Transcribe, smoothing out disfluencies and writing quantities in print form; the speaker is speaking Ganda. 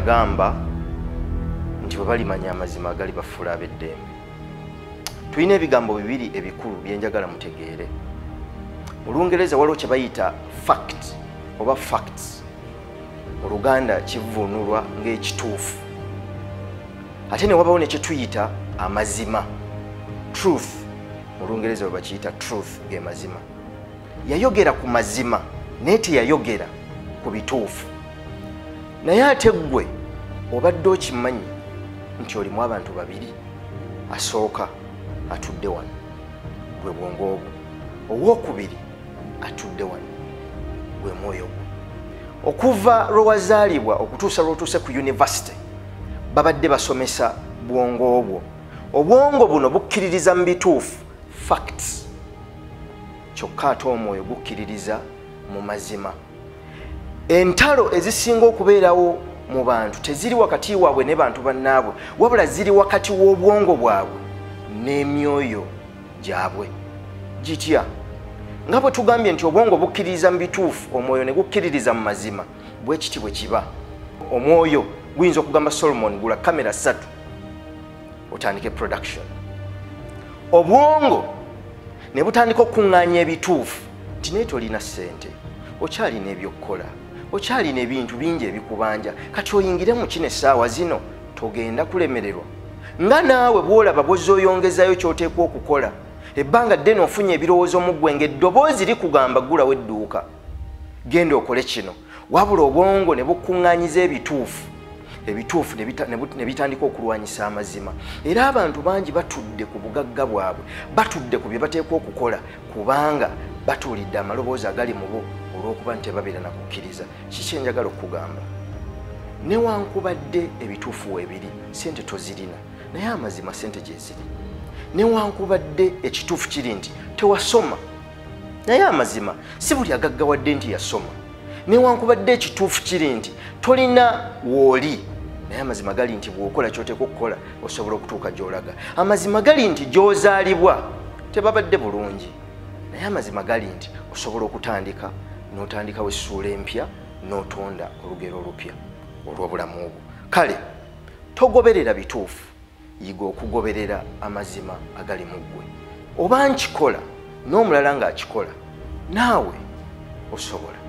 yagamba nti bwe balimanya amazima agali bafuula ab'eddembe. Tulina ebigambo bibiri ebikulu bye njagala mutegeere. Mu Lungereza waliwo kye bayita fact oba facts. Mu Luganda kivvuunulwa ng'ekituufu. Ate ne wabawo ne kye tuyita amazima, truth. Mu Lungereza bwe bakiyita truth, ge mazima. Yayogera ku mazima naye teyayogera ku bituufu. Naye ate ggwe obadde okimanyi nti olimu abantu babiri. Asooka atudde wano, gwe bwongo obwo. Owookubiri atudde wano, gwe mwoyo gwo. Okuva lwe wazaalibwa okutuusa lw'otuuse ku university babadde basomesa bwongo obwo. Obwongo buno bukkiririza mu bituufu, facts. Kyokka ate omwoyo gukkiririza mu mazima. Entalo ezisinga okubeerawo mu bantu teziri wakati waabwe ne bantu bannaabwe, wabula ziri wakati w'obwongo bwabwe n'emyoyo gyabwe. Gitya nga bwe tugambye nti obwongo bukkiririza mu bituufu, omwoyo ne gukkiririza mu mazima, bwe kiti bwe kiba. Omwoyo guyinza okugamba Solomon gula kamera 3 otandike production. Obwongo ne butandika okuŋŋaanya ebituufu nti naye tolina ssente, okyalina ebyokukola, okyalina ebintu bingi ebikubanja, kati oyingire mu kino essaawa zino togenda kulemererwa. Nga naawe bw'olaba bw'ozooyongezayo ky'oteekwa okukola, ebbanga ddene ofunye ebirowoozo mu ggwe ng'eddoboozi likugamba ggulawo edduuka, genda okole kino. Wabula obwongo ne bukuŋŋaanyiza ebituufu ne bitandika okulwanyisa amazima. Era abantu bangi batudde ku bugagga bwabwe, batudde ku bye bateekwa okukola kubanga batuulidde amaloboozi agali mu bo olw'okuba nti tebabeera na kukkiriza. Kiki enjagala okugamba? Newankubadde ebituufu weebiri, ssente tozirina, naye amazima ssente gye ziri. Newankubadde ekituufu kiri nti tewasoma, naye amazima si buli agaggawadde nti yasoma. Newankubadde ekituufu kiri nti tolina wooli, naye amazima gali nti bw'okola ky'oteekwa okukola osobola okutuuka gy'olaga. Amazima gali nti gy'ozaalibwa tebabadde bulungi, naye amazima gali nti osobola okutandika n'otandikawo essuula empya n'otonda olugero olupya olw'obulamu obwo. Kale togoberera bituufu, yiga okugoberera amazima agali mu ggwe. Oba nkikola n'omulala ng'akikola, naawe osobola.